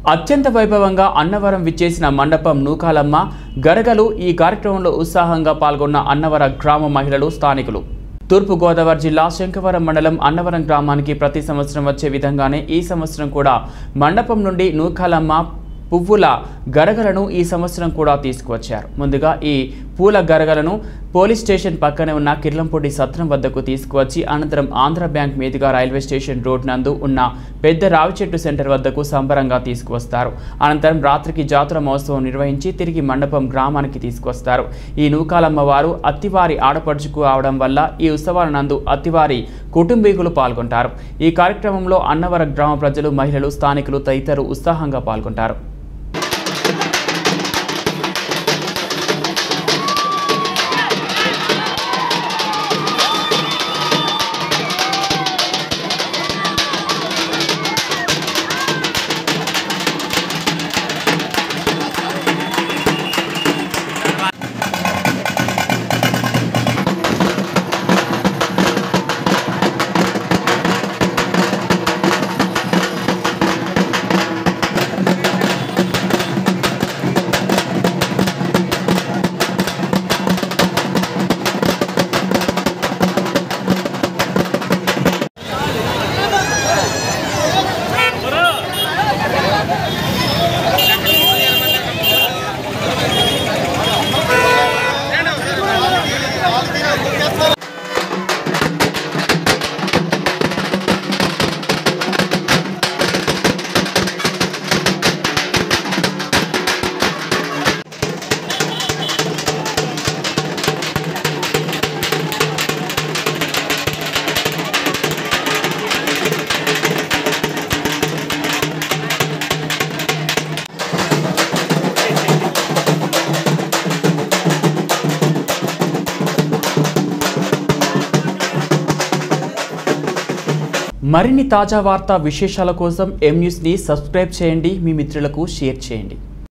అత్యంత వైభవంగా అన్నవరం విచ్చేసిన మండపం నూకాలమ్మ గరగలు ఈ కార్యక్రమంలో ఉత్సాహంగా పాల్గొన్న అన్నవరం గ్రామ మహిళలు స్థానికులు. తూర్పు గోదావరి జిల్లా శంఖవరం మండలం అన్నవరం గ్రామానికి ప్రతి సంవత్సరం వచ్చే విధంగానే ఈ సంవత్సరం కూడా మండపం నుండి నూకాలమ్మ పువ్వుల గరగలను ఈ సంవత్సరం కూడా తీసుకువచ్చారు. ముందుగా ఈ పూల గరగలను పోలీస్ స్టేషన్ పక్కనే ఉన్న కిర్లంపూడి సత్రం వద్దకు తీసుకువచ్చి అనంతరం ఆంధ్ర బ్యాంక్ మీదుగా రైల్వే స్టేషన్ రోడ్ నందు ఉన్న పెద్ద రావిచెట్టు సెంటర్ వద్దకు సంబరంగా తీసుకువస్తారు. అనంతరం రాత్రికి జాతర మహోత్సవం నిర్వహించి తిరిగి మండపం గ్రామానికి తీసుకొస్తారు. ఈ నూకాలమ్మ వారు అత్తివారి ఆడపడుచుకు అవడం వల్ల ఈ ఉత్సవాల నందు అత్తివారి కుటుంబీకులు పాల్గొంటారు. ఈ కార్యక్రమంలో అన్నవరం గ్రామ ప్రజలు, మహిళలు, స్థానికులు తదితరులు ఉత్సాహంగా పాల్గొంటారు. మరిన్ని తాజా వార్తా విశేషాల కోసం ఎం న్యూస్ని సబ్స్క్రైబ్ చేయండి, మీ మిత్రులకు షేర్ చేయండి.